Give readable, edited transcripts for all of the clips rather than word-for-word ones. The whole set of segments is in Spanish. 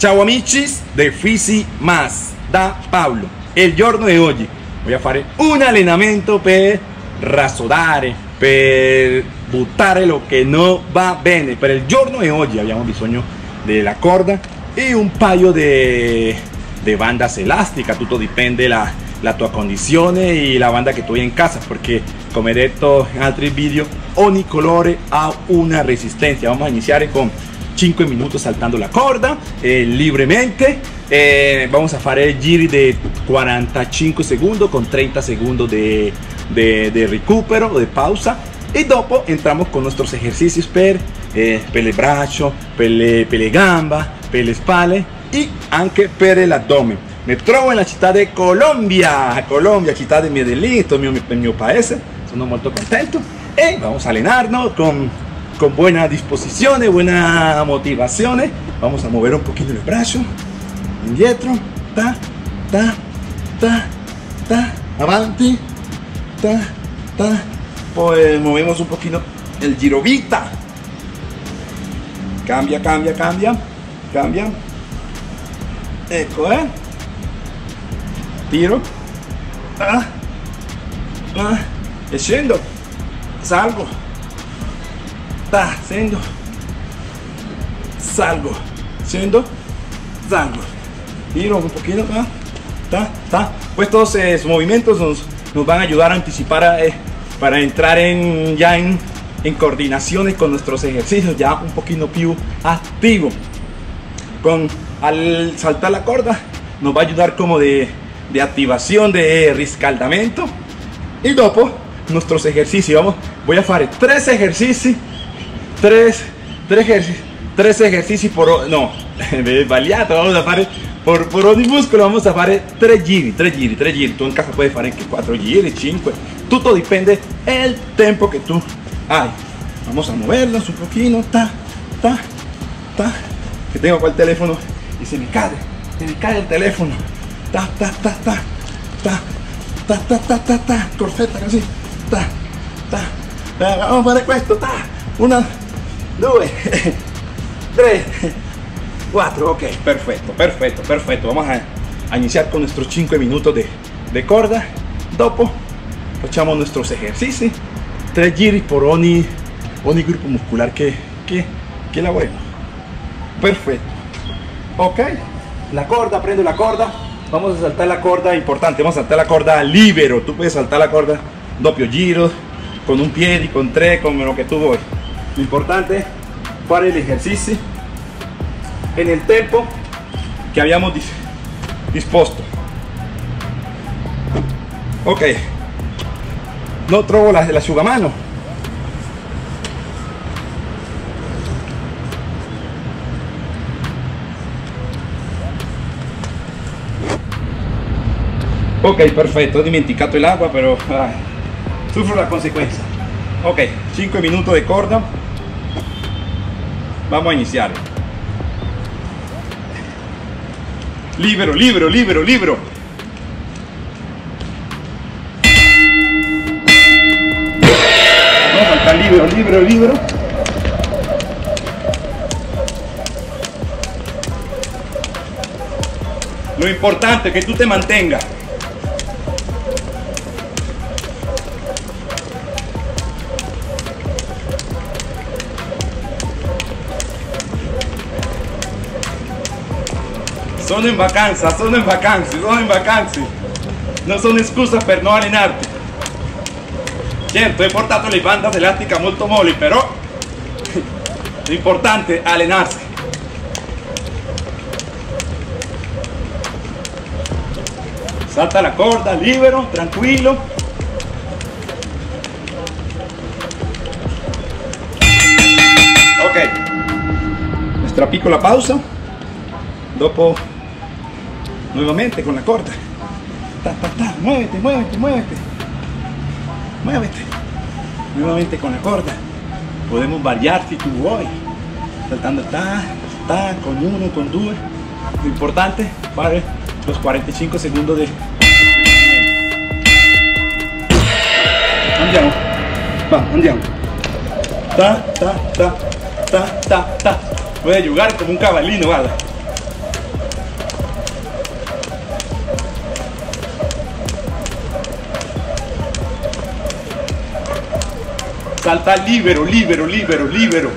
Ciao amici de Fisi Mas da Paolo. Il giorno di oggi voglio fare un allenamento per rasodare, per buttare lo che non va bene. Per il giorno di oggi abbiamo bisogno della corda e un paio di bandas elásticas. Tutto dipende la tua condizione e la banda che tu hai in casa, perché come detto in altri video ogni colore ha una resistencia. Vamos a iniziare con 5 minutos saltando la corda libremente. Vamos a fare giri de 45 segundos con 30 segundos de recupero o de pausa, y dopo entramos con nuestros ejercicios per le braccia, per le gamba, per le spalle y anche per el abdomen. Me trovo en la città de Colombia, città de Medellín, esto es el mio paese, sono molto contento y vamos a allenarnos con buena disposición, buena motivación. Vamos a mover un poquito el brazo, indietro, ta, ta, ta, ta, avanti, ta, ta. Pues movemos un poquito el girovita. Cambia, cambia, cambia, cambia. Ecco, tiro, e scendo, salgo, scendo, salgo, scendo, salgo, tiro un poquito, pues todos esos movimientos nos van a ayudar a anticipar para entrar ya en coordinaciones con nuestros ejercicios, ya un poquito più activo. Al saltar la corda nos va a ayudar como de activación, de riscaldamento, y dopo nuestros ejercicios. Voy a hacer tres ejercicios por, no, sbagliato. Vamos a fare por ogni muscolo, vamos a fare 3 giri. Tú en casa puedes hacer 4 giri, 5, todo depende del tiempo que tú hay. Vamos a movernos un poquito, que tengo acá el teléfono y se me cae el teléfono, corfetta così, vamos a fare questo, 1, 2, 3, 4, ok, perfecto. Vamos a iniciar con nuestros 5 minutos de corda. Dopo facciamo nuestros ejercicios, 3 giri por ogni gruppo muscular que lavoremos. Perfecto, ok. La corda, prendo la corda, vamos a saltar la corda, importante, vamos a saltar la corda libero. Tú puedes saltar la corda doppio giro, con un pie, con 3, con lo que tú vuoi. Lo importante es fare el ejercicio en el tempo que habíamos disposto. Ok, no trovo l'asciugamano. Ok, perfetto, ho dimenticato l'agua, però sufro la consecuencia. Ok, 5 minutos de corda. Vamos a iniciar. Libero. Vamos a saltar libero. Lo importante es que tú te mantengas. Sono in vacanza. Non sono scusa per non allenarti. Certo, he portato le bandas elásticas molto molli, però l'importante è allenarsi. Salta la corda, libero, tranquillo. Ok, nuestra piccola pausa. Dopo nuevamente con la corda, muévete, nuevamente con la corda. Podemos variar si tú vuoi, saltando con 1, con 2. Lo importante es fare los 45 segundos de andiamo, voy a jugar como un caballino, guarda. Salta libero, libero, libero, libero.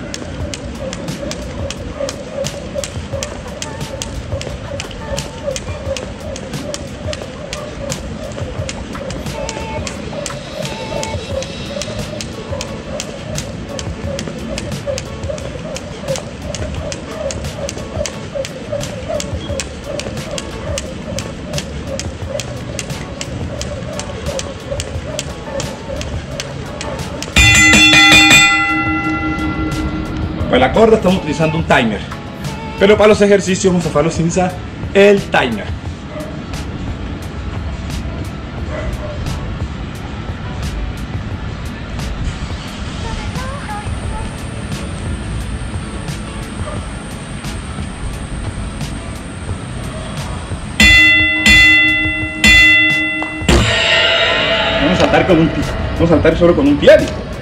Para la corda estamos utilizando un timer, pero para los ejercicios vamos a utilizar el timer. Vamos a saltar con un pie, vamos a saltar solo con un pie.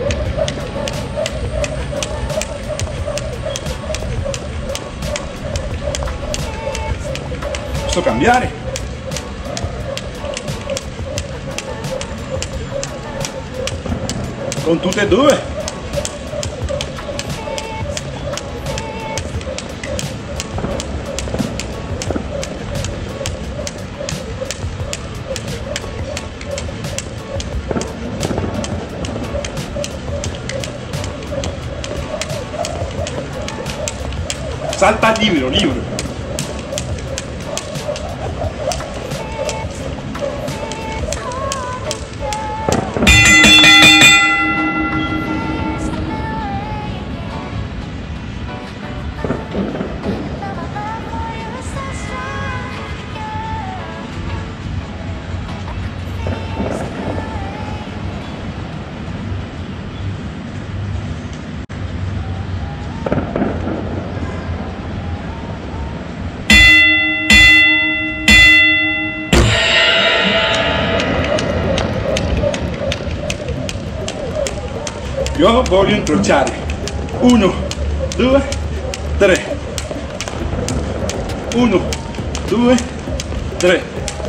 Cambiare con tutte e due. Salta libero, libero. Io voglio incrociare 1, 2, 3, 1, 2, 3,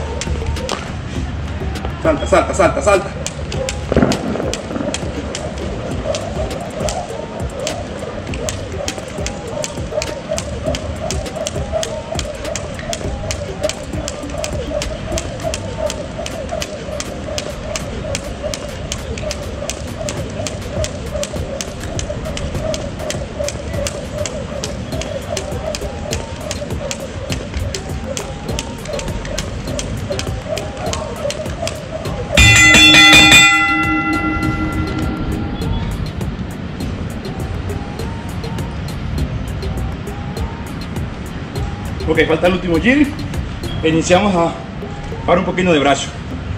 salta, salta, salta, salta. Ok, falta el último giro e iniciamos a fare un pochino de brazo.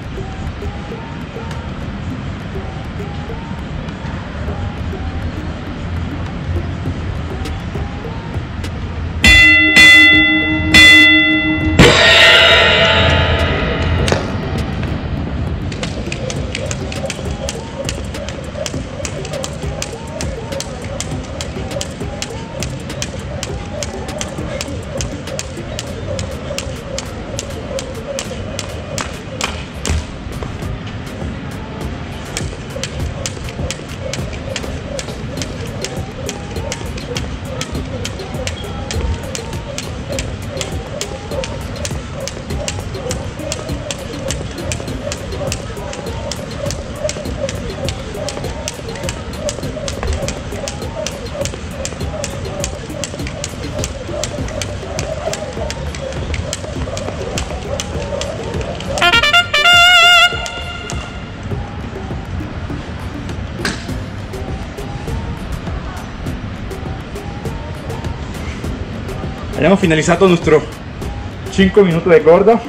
Abbiamo finalizzato il nostro 5 minuti di corda,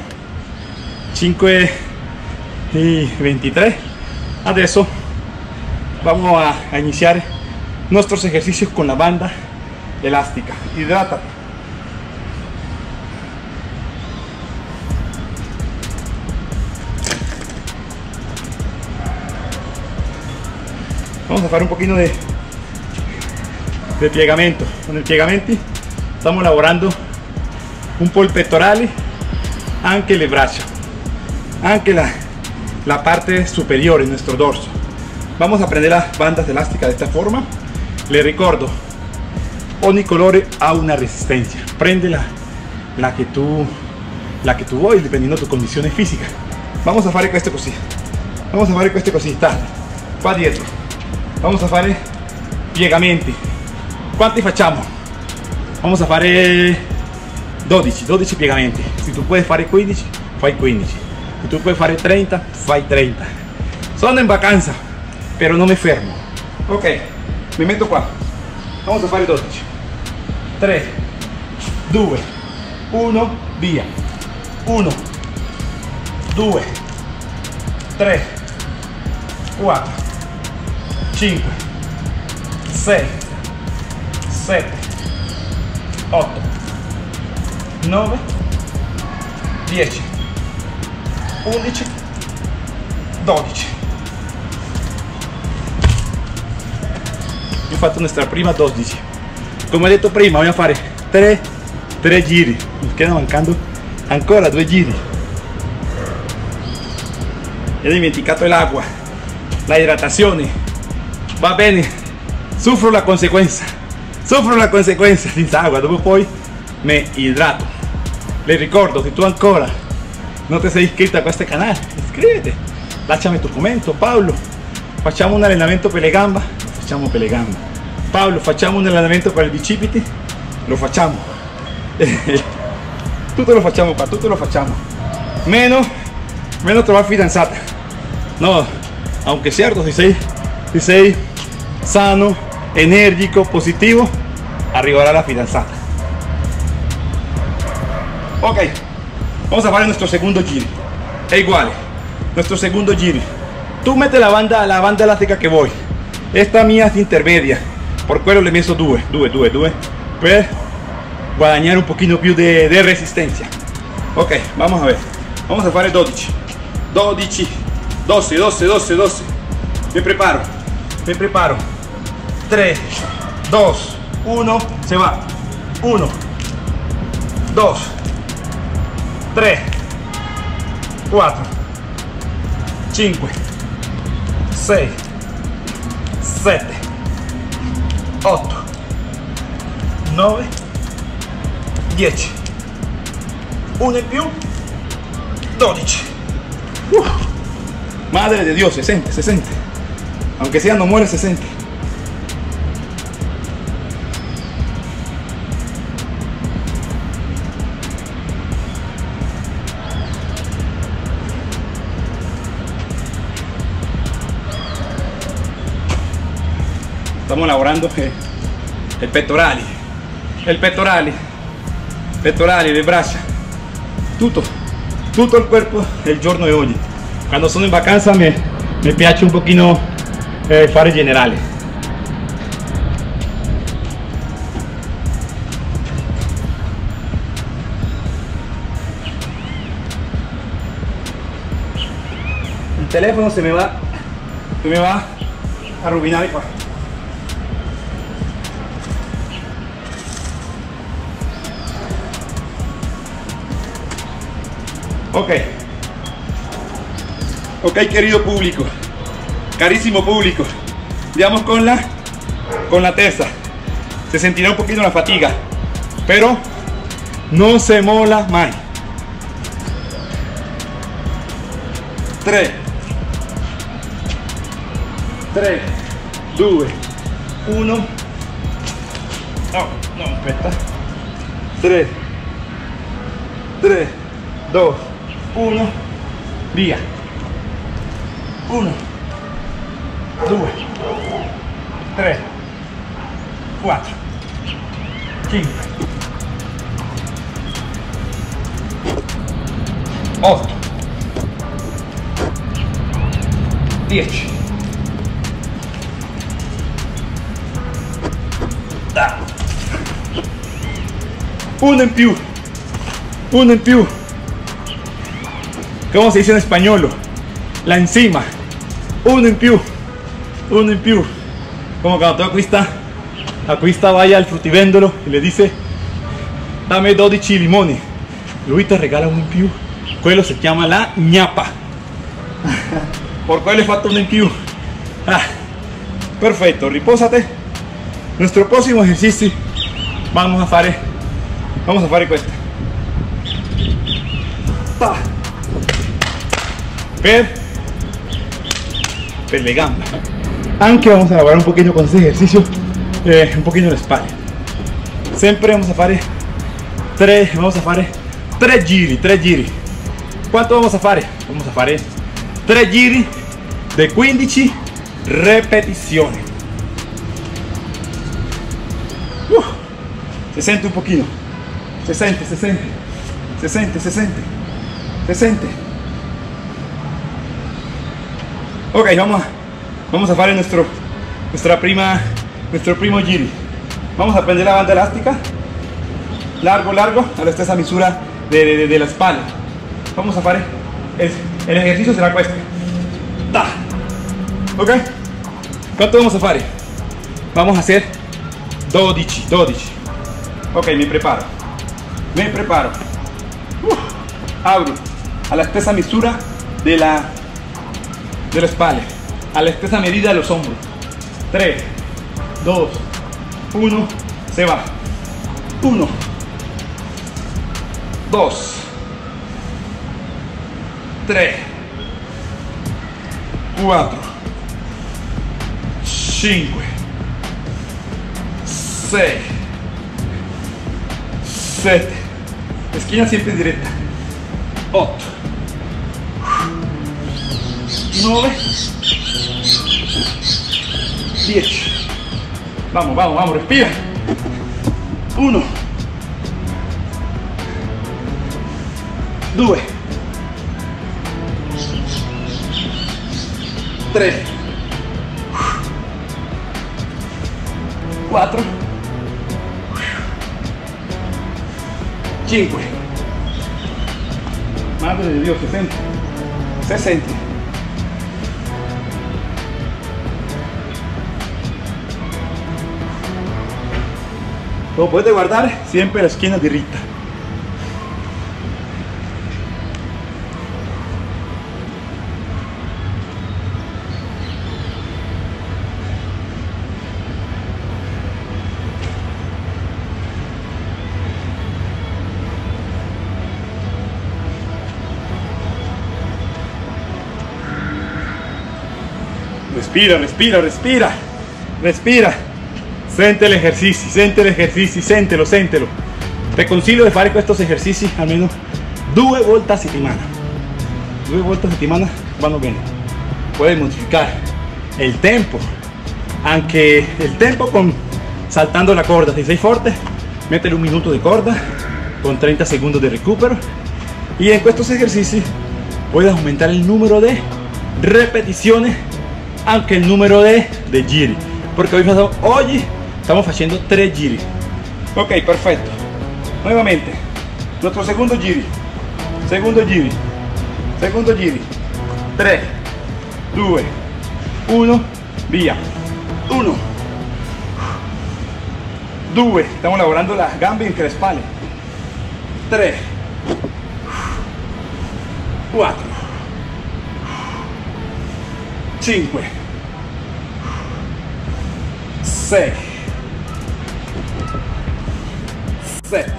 5:23. Adesso vamos a iniciar nuestros ejercicios con la banda elástica. Hidrata. Vamos a hacer un poquito de piegamento. Con el piegamento estamos lavorando un po' il pettorale, anche le braccia, anche la parte superiore, nuestro dorso. Vamos a prendere las bandas elásticas de esta forma. Le ricordo, ogni colore ha una resistencia. Prende la che tu vuoi, dipendiendo da tu condizione fisica. Vamos a fare questo così. Vamos a fare questo così. Sta qua dietro. Vamos a fare piegamenti. Quanti facciamo? Vamos a fare 12 piegamenti. Se tu puoi fare 15, fai 15. Se tu puoi fare 30, fai 30. Sono in vacanza, però non mi fermo. Ok, mi metto qua. Vamos a fare 12. 3, 2, 1, via. 1, 2, 3, 4, 5, 6, 7, 8, 9, 10, 11, 12. Ho fatto nuestra prima 12. Come ho detto prima, voglio fare 3 giri. Mi quedano mancando ancora 2 giri. Ho dimenticato l'acqua, la idratazione. Va bene, soffro la conseguenza senza acqua. Dopo poi mi idrato. Le ricordo, se tu ancora non ti sei iscritto a questo canale, iscriviti, lasciami tu commento. Paolo, facciamo un allenamento per le gambe? Lo facciamo per le gambe. Paolo, facciamo un allenamento per i bicipiti? Lo facciamo. Tutto lo facciamo qua, tutto lo facciamo. Meno trovare fidanzata. No, aunque cierto, si sei sano, energico, positivo, arriverà la fidanzata. Ok, vamos a fare nuestro segundo giro. È uguale, nuestro segundo giro. Tu mette la banda elástica che vuoi. Esta mia es intermedia, por quello le he messo 2 per guadagnare un pochino più de resistencia. Ok, vamos a ver. Vamos a fare 12. 12. Me preparo. 3, 2, 1, se va. 1, 2, 3, 4, 5, 6, 7, 8, 9, 10. 1 in più, 12. Madre de Dios, se siente. Aunque sea no muere, se siente. Estamos lavorando el pectorali, le braccia, tutto il corpo il giorno di oggi. Quando sono in vacanza mi piace un pochino fare generale. Il telefono se me va a rovinare qua. Ok, querido público, carísimo público, vamos con la terza. Se sentirá un poquito la fatiga, pero no se mola mai. 3, 2, 1. No, aspetta. 3, 2, 1, via. 1, 2, 3, 4, 5, 8, 10. Uno in più. ¿Cómo se dice en español? La encima. Uno in più. Como cuando tu acquista vaya al fruttivendolo y le dice dame 12 limoni, lui te regala uno in più. Quello si chiama la gnappa. Por quello he fatto uno in più. Perfetto, ripósate. Nuestro próximo ejercicio vamos a fare questo per le gambe. Anche vamos a lavorare un poquito con este ejercicio, un poquito la espalda. Siempre vamos a fare tre giri. ¿Cuánto vamos a fare? Vamos a fare 3 giri de 15 repeticiones. Se siente un poquito, se siente. Ok, vamos a fare nuestro primo giro. Vamos a prender la banda elástica, largo, a la stessa misura de la espalda. Vamos a fare, el ejercicio será questo. Ok, ¿cuánto vamos a fare? Vamos a hacer 12. Ok, me preparo. Abro a la stessa misura de la espalda, a la stessa medida de los hombros. 3, 2, 1, se va. 1, 2, 3, 4, 5, 6, 7, esquina siempre directa. 8, 9, 10. Vamos, respira. 1, 2, 3, 4, 5. Madre de Dios, 60. Lo puedes guardar siempre la esquina directa. Respira. Sente el ejercicio, sentelo. Te consiglio di fare estos ejercicios almeno 2 volte a settimana. 2 volte a settimana vanno bene. Puedes modificar el tempo, anche el tempo con saltando la corda. Si sei forte, métele 1 minuto de corda con 30 segundos de recupero. Y en estos ejercicios puedes aumentar el número de repeticiones, anche el número de giri, porque hoy estamos haciendo 3 giri. Ok, perfecto. Nuevamente, nuestro segundo giri. 3, 2, 1, via. 1, 2, estamos lavorando las gambe entre la espalda. 3, 4, 5, 6, 7,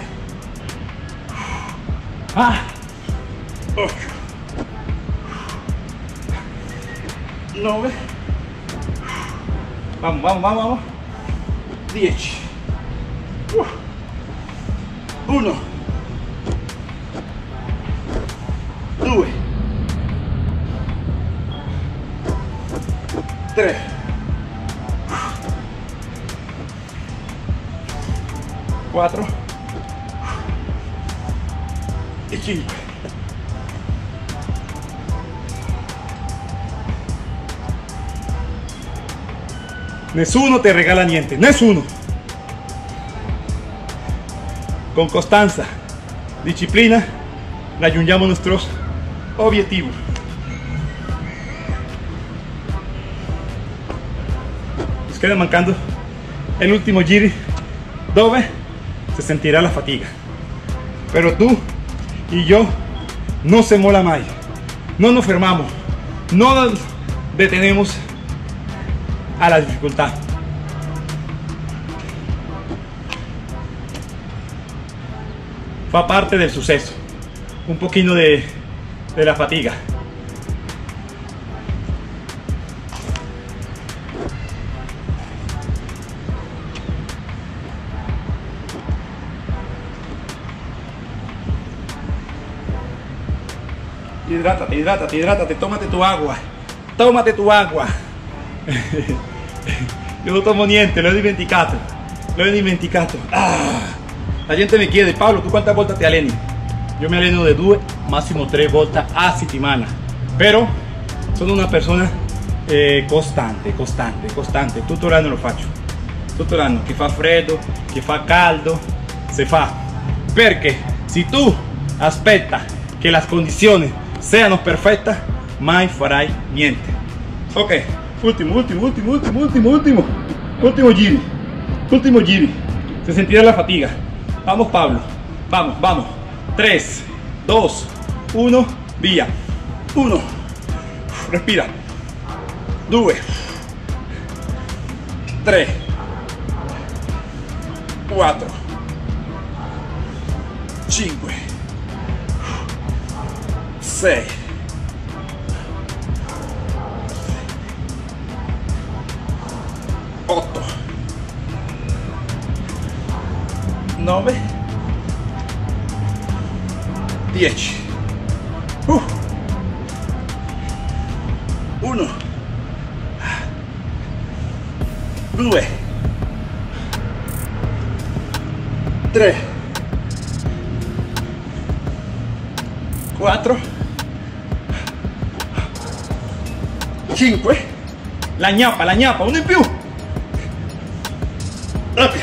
8, 9, vamos, 10, 1, 2, 3, 4 e 5. Nessuno te regala niente, nessuno. Con constancia, disciplina, raggiungiamo nuestros objetivos. Nos queda mancando el último giro, dove se sentirá la fatiga. Pero tú y yo no se mola más. No nos fermamos, no nos detenemos alla difficoltà. Fa parte del suceso, un poquito de la fatiga. Hidrátate, hidrátate, hidrátate, tómate tu agua, tómate tu agua. Io non tomo niente, l'ho dimenticato, La gente mi chiede: Pablo, ¿tú cuántas volte te alleni? Yo me alleno de 2, máximo 3 volte a settimana, pero sono una persona costante, tutto l'anno lo faccio, tutto l'anno, che fa freddo, che fa caldo, se fa, perché se tu aspetta che le condizioni siano perfette, mai farai niente. Ok, último giri, se sentirá la fatiga. Vamos Pablo, vamos, 3, 2, 1, via, 1, respira, 2, 3, 4, 5, 6, 8, 9, 10, 1, 2, 3, 4, 5, la gnappa, uno in più. Ok.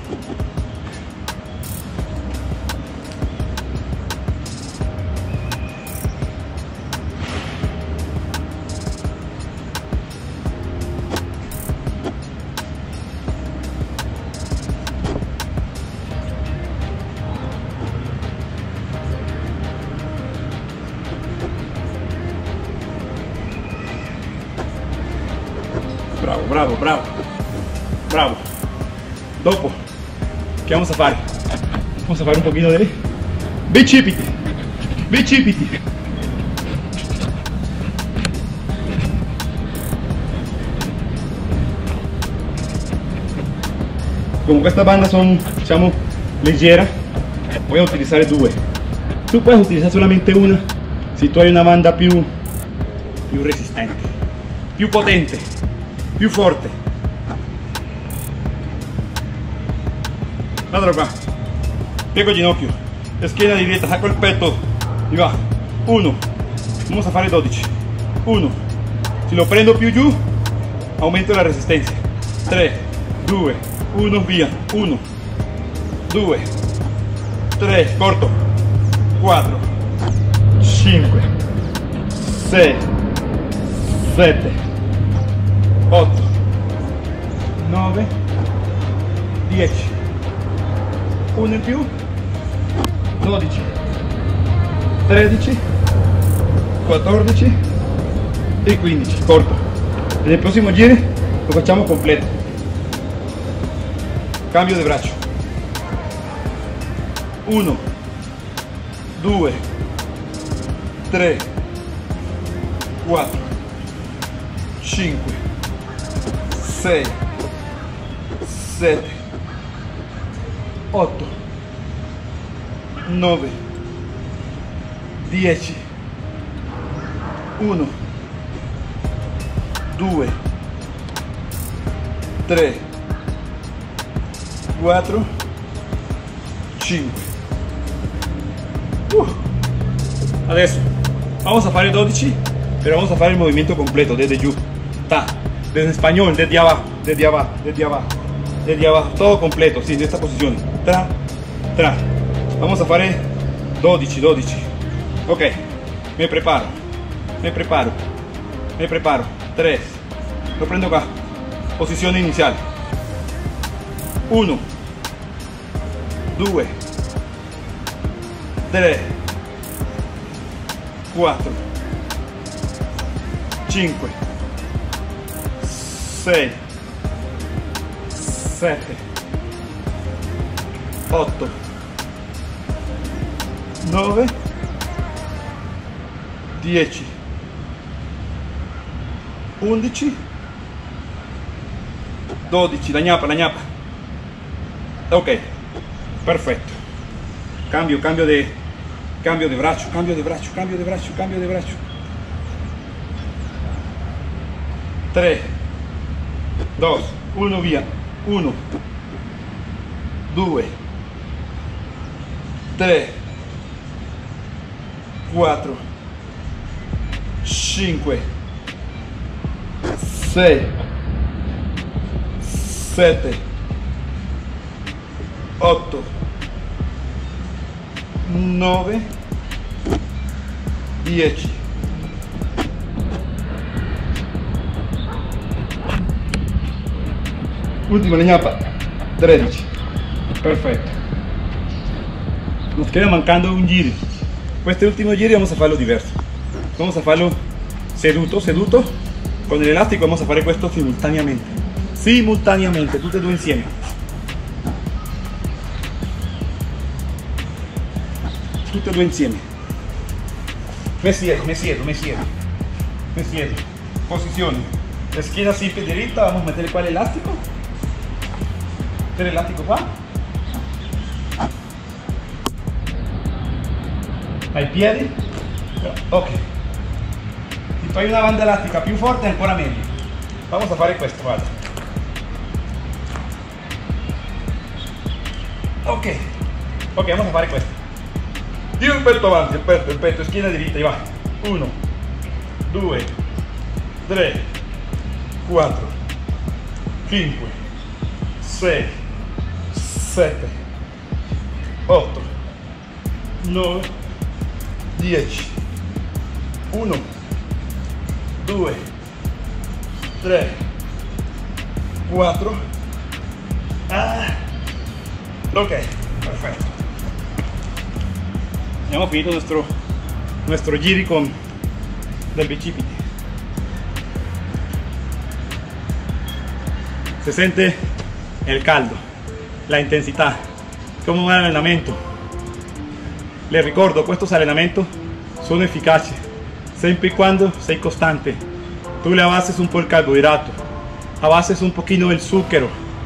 Bravo. Dopo, che vamos a fare? Vamos a fare un pochino di bicipiti. Como questa banda son, diciamo, leggera, voy a utilizar 2. Tú puedes utilizar solamente una si tu hai una banda più resistente, più potente, più forte. Guardalo qua, piego il ginocchio, schiena di dieta, saco il petto y va. 1, vamos a fare 12. 1, si lo prendo più giù aumento la resistencia. 3, 2, 1, via. 1, 2, 3, corto. 4, 5, 6, 7, 8, 9, 10. 1 in più, 12, 13, 14 e 15, corto. Nel prossimo giro lo facciamo completo. Cambio di braccio. 1, 2, 3, 4, 5, 6, 7, 8, 9, 10, 1, 2, 3, 4, 5. Adesso vamos a fare 12, pero vamos a fare il movimento completo desde giù, desde español, desde abajo, todo completo, sí, de esta posición, tra. Vamos a fare 12. Ok, me preparo, 3, lo prendo acá, posición inicial, 1, 2, 3, 4, 5, 6, 7, 8, 9, 10, 11, 12, la ñapa. Ok, perfecto. Cambio de brazo. 3, 2, 1, via. 1, 2, 3, 4, 5, 6, 7, 8, 9, 10. Ultima leñapa, 13. Perfecto. Nos queda mancando un giro. Pues este último giro vamos a farlo diverso. Vamos a farlo seduto. Con el elástico vamos a fare questo simultaneamente, tutte e due insieme. Tutte e due insieme. Me siedo. Posizione. Esquina siempre directa, vamos a meter qua l'elastico. Meter l'elastico qua. Ai piedi. Ok. Si fai una banda elastica più forte ancora meglio. Vamos a fare questo, guarda. Ok, vamos a fare questo. Tiro il petto avanti, il petto, schiena diritta, e va. 1, 2, 3, 4, 5, 6, 7, 8, 9, 10. 1, 2, 3, 4. Ok, perfecto. Abbiamo finito nuestro giri del bicipite. Se siente el caldo, la intensidad, como un entrenamiento. Les ricordo, estos entrenamientos son eficaces siempre y cuando sei costante. Tú le abases un po' el carbohidrato, abases un poquito del azúcar,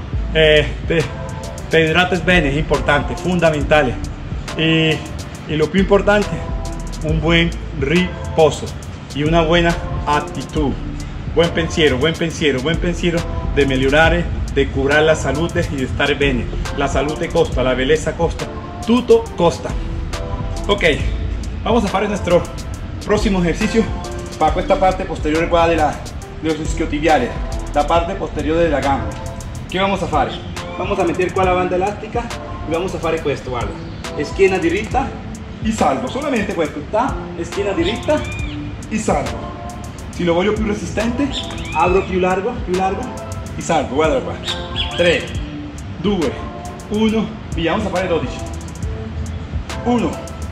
te hidrates bien, es importante, fundamental. Y lo più importante, un buen riposo y una buena actitud. Buen pensiero de mejorar, de curar la salud y de estar bien. La salud costa, la belleza costa, todo costa. Ok, vamos a hacer nuestro próximo ejercicio para esta parte posterior de los isquiotibiales, la parte posterior de la gamba. ¿Qué vamos a hacer? Vamos a meter qua la banda elástica y vamos a hacer esto, guarda. Schiena diritta y salgo, solamente questo, schiena diritta y salgo. Si lo voglio più resistente, abro più largo y salgo, guarda qua. 3, 2, 1, via, vamos a fare 12. 1,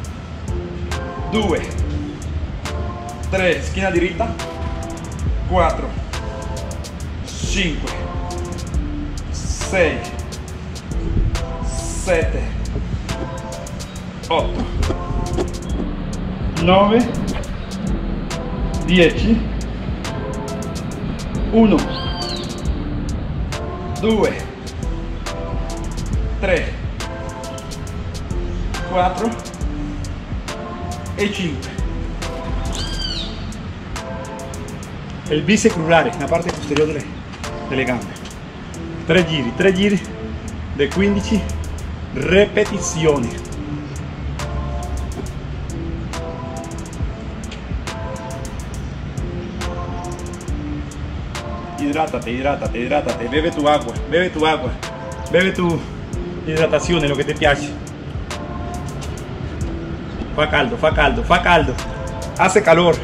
2, 3, schiena diritta, 4, 5, 6, 7, 8, 9, 10, 1, 2, 3, 4 e 5. El bíceps crurale, la parte posterior delle gambe. 3 giri de 15 repetizioni. Hidrátate, bebe tu agua, bebe tu hidratazione, lo que te piace. Fa caldo, hace calor,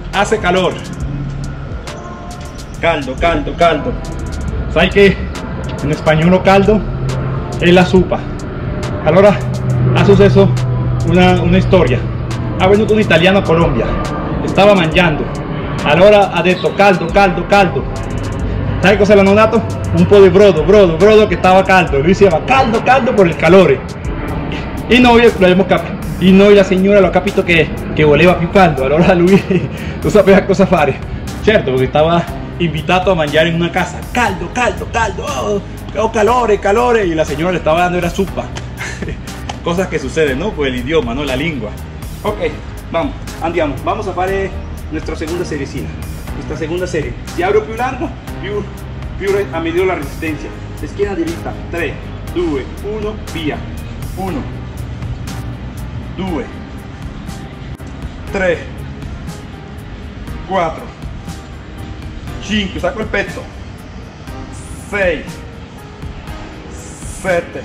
caldo. ¿Sabes que en español caldo es la sopa? Allora ha suceso una storia. Ha venuto un italiano a Colombia, estaba mangiando, allora ha detto caldo. sai cosa l'hanno dato? Un po' di brodo che stava caldo. Lui diceva caldo per il calore. E noi la signora l'ha capito che voleva più caldo, allora lui non sapeva cosa fare. Certo, perché stava invitato a mangiare in una casa. Caldo, oh, calore. Y la señora le estaba dando era sopa. Cosas que suceden, ¿no? Por el idioma, ¿no? La lengua. Ok, vamos, andiamo. Vamos a fare nuestra segunda seriecina. Nuestra segunda serie. Si abro più largo, più a medio la resistencia. Schiena diritta. 3, 2, 1, via. 1, 2, 3, 4, 5, saco il petto. 6, 7,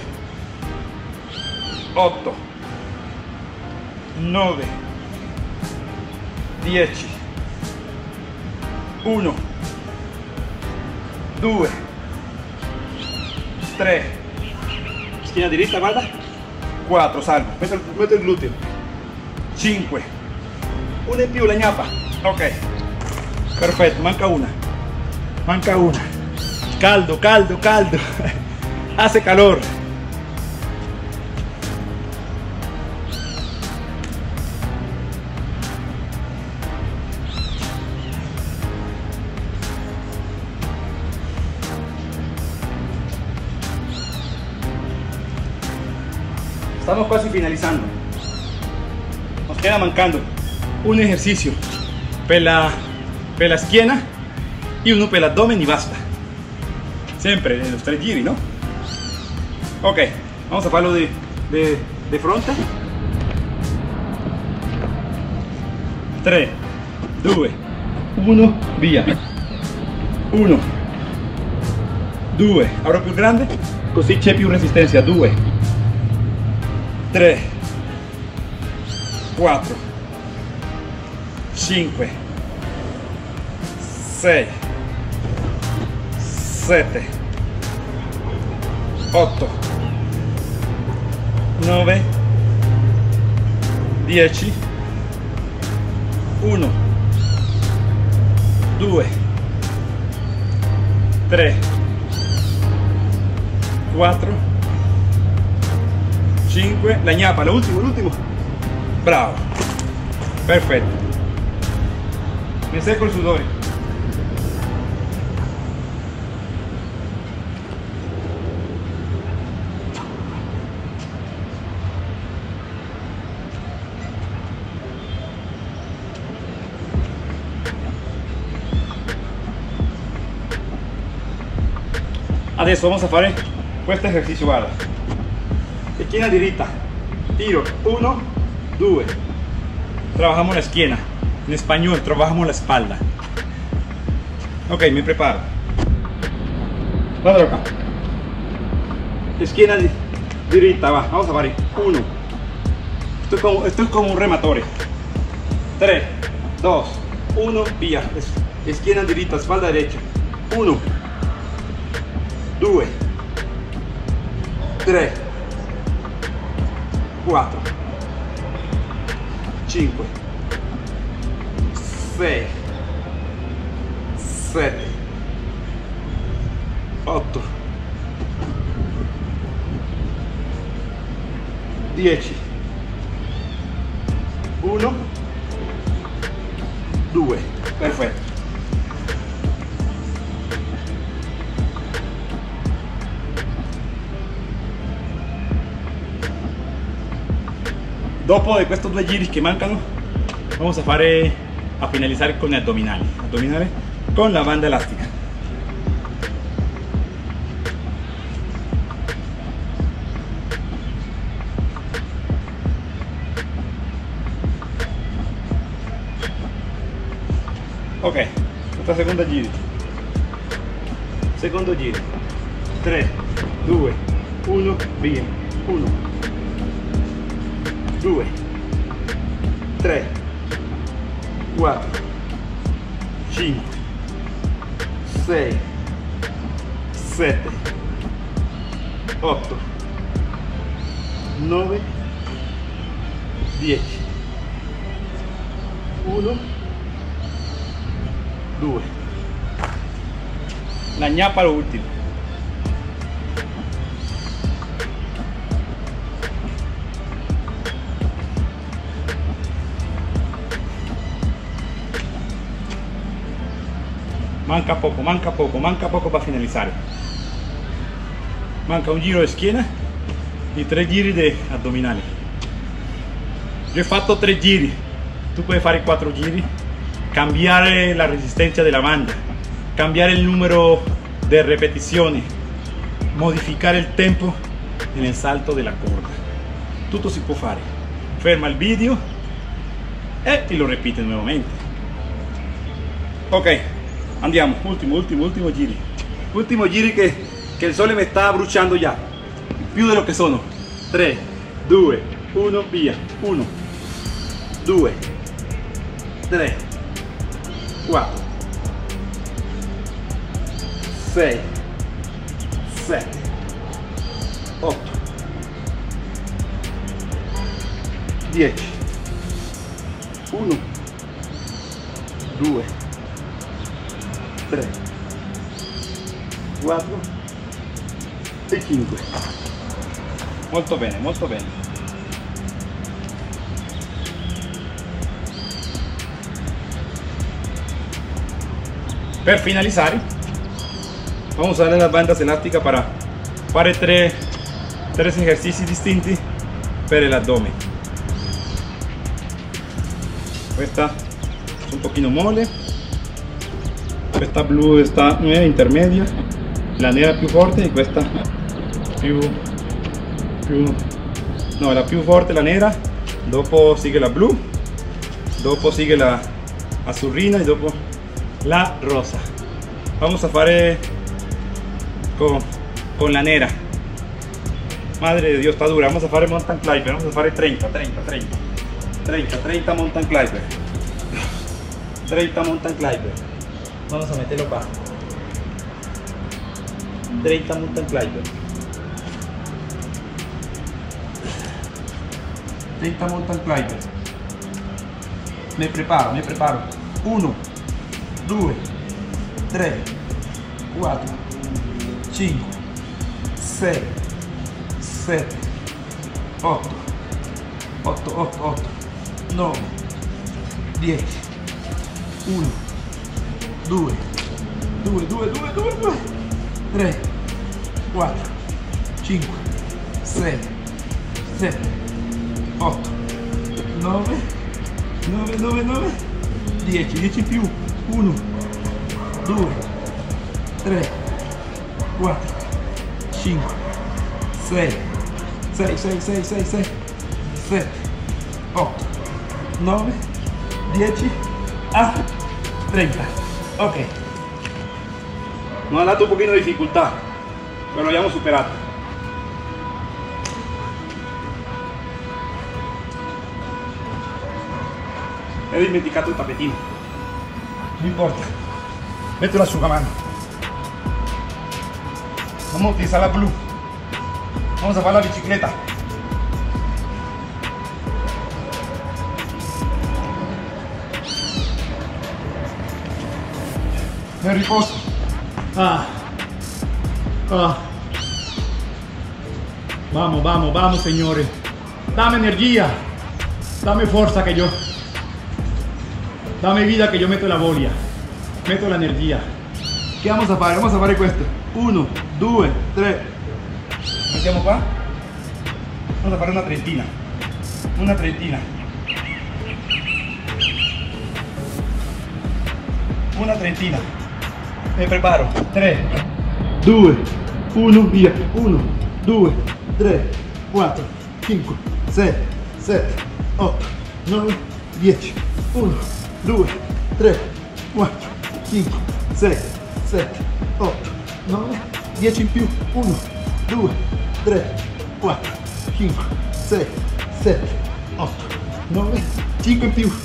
8, 9, 10, 1, 2, 3, schiena diritta, guarda, 4, salgo, metto il gluteo, 5, una in più la gnappa, ok, perfetto, manca una, caldo, hace calor. Estamos casi finalizando. Nos queda mancando un ejercicio per la schiena y uno per l'abdomen y basta. Siempre en los 3 giri, ¿no? Ok, vamos a farlo de fronte. 3, 2, 1, via. 1, 2, apro più grande, così c'è più resistenza. 2, 3, 4, 5, 6, 7, 8, 9, 10, 1, 2, 3, 4, 5, la gnappa, l'ultimo, bravo, perfetto, mi secco il sudore. Adesso vamos a fare questo esercizio, guarda, schiena diritta, tiro, 1, 2, trabajamos la esquina, en español trabajamos la espalda. Ok, me preparo, guarda acá, esquina diritta, va, vamos a fare 1, esto es como un rematore, 3, 2, 1, via, esquina diritta, espalda derecha, 1, 2, 3, 4, 5, 6, 7, 8, 10, 1, 2, perfetto. Dopo di questi 2 giri che mancano, vamos a finalizar con abdominales con la banda elástica. Ok, questa seconda giro, secondo giro, 3, 2, 1, via, 1, 2, 3, 4, 5, 6, 7, 8, 9, 10, 1, 2, la ñapa lo último. Manca poco para finalizar. Manca un giro de schiena y 3 giri de addominali. Yo he fatto 3 giri, tu puoi fare 4 giri, cambiare la resistencia della banda, cambiare il numero de repetizioni, modificare il tempo nel salto della corda. Tutto si può fare. Ferma il video e lo ripete nuovamente. Ok, andiamo, ultimo giri. Ultimo giri che il sole mi sta bruciando già, più di lo che sono. 3, 2, 1, via. 1, 2, 3, 4, 6, 7, 8, 10, 1, 2, 3, 4 e 5. Molto bene, molto bene. Per finalizar, vamos a usar las bandas elásticas para fare tres ejercicios distintos per el abdomen. Questa es un poquito mole, questa blu está intermedia, la nera più forte y questa no, la più forte la nera, dopo sigue la blu, dopo sigue la azzurrina y dopo la rosa. Vamos a fare con la nera. Madre de Dios, está dura. Vamos a fare mountain climber, vamos a fare 30 mountain climber. 30 mountain climber. Vamos a meterlo para 30 mountain climber. 30 mountain climber. Me preparo. 1, 2, 3, 4, 5, 6, 7, 8, 9, 10, 1, 2, 3, 4, 5, 6, 7, 8, 9, 10 in più. 1, 2, 3, 4, 5, 6, 7, 8, 9, 10 a 30. Ok, nos ha dato un poquito de dificultad, pero lo habíamos superado. He dimenticato il tappetino. No importa, meto el asciugamano. Vamos a utilizar la blue. Vamos a hacer la bicicleta. Me riposo. Vamos, señores. Dame energía. Dame fuerza que yo. Dame vida que yo meto la bolia, meto la energía. ¿Qué vamos a hacer? Vamos a hacer esto. 1, 2, 3. Mettiamo qua. Vamos a hacer una trentina. Una trentina. Una trentina. Me preparo. 3, 2, 1, via. 1, 2, 3, 4, 5, 6, 7, 8, 9, 10. 1, 2, 3, 4, 5, 6, 7, 8, 9, 10 in più. 1, 2, 3, 4, 5, 6, 7, 8, 9, 5 in più.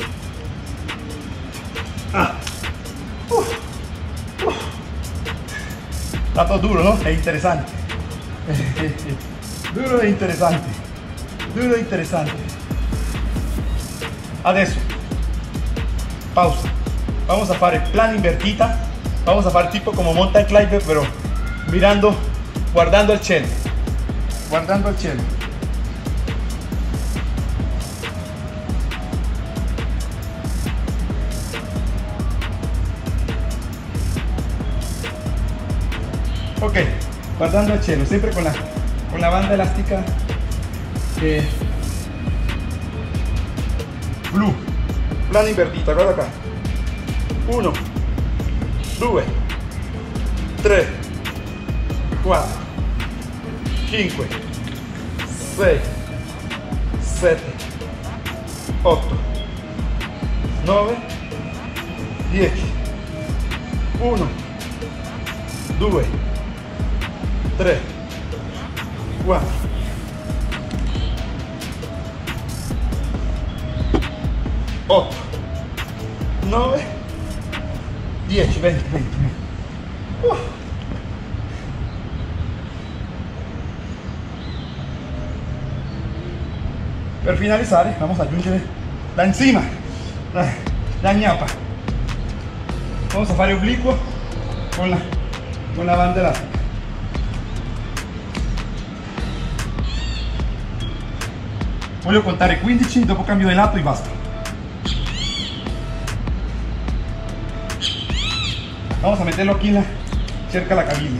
Stato duro, no? È interessante. Duro e interessante. Duro e interessante. Adesso pausa. Vamos a fare plana invertita Vamos a fare tipo como mountain climber, pero mirando, guardando el cielo. Guardando el cielo. Ok, guardando el cielo, siempre con la banda elástica blu, plana invertita, guarda acá. 1, 2, 3, 4, 5, 6, 7, 8, 9, 10. 1, 2, 3, 4, 8, 9, 10, 20. Per finalizzare vamos a aggiungere la enzima, la ñapa. Vamos a fare oblicuo con la banda elástica. Voglio contare 15, dopo cambio di lato e basta. Vamos a meterlo aquí cerca de la caviglia.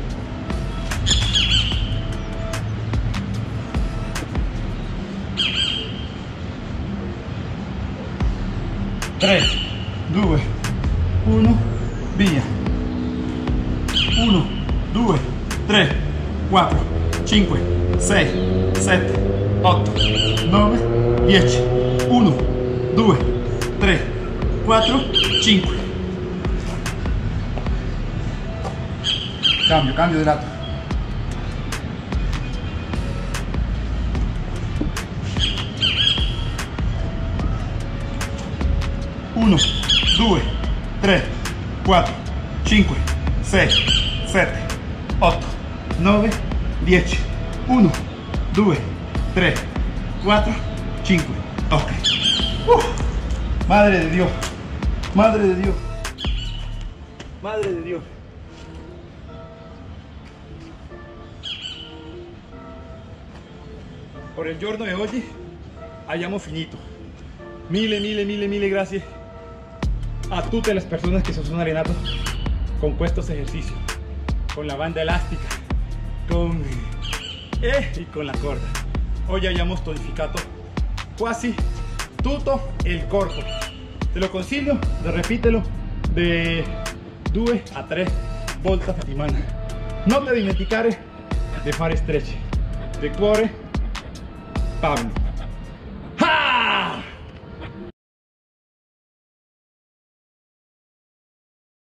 Tre, 2, 1, via. 1, 2, 3, 4, 5, 6, 7, 8, 9, 10. 1, 2, 3, 4, 5. Cambio de lato. Uno, 2, 3, 4, 5, 6, 7, 8, 9, 10. 1, 2, 3, 4, 5. Ok. Madre de Dios. Madre de Dios. Madre de Dios. Per il giorno di oggi abbiamo finito. Mille gracias a todas las personas que se sono allenato con estos ejercicios, con la banda elástica, y con la corda. Hoy abbiamo tonificato quasi tutto il corpo. Te lo consiglio, repítelo de 2 a 3 volte a settimana. Non ti dimenticare di fare stretch. De cuore, Pablo.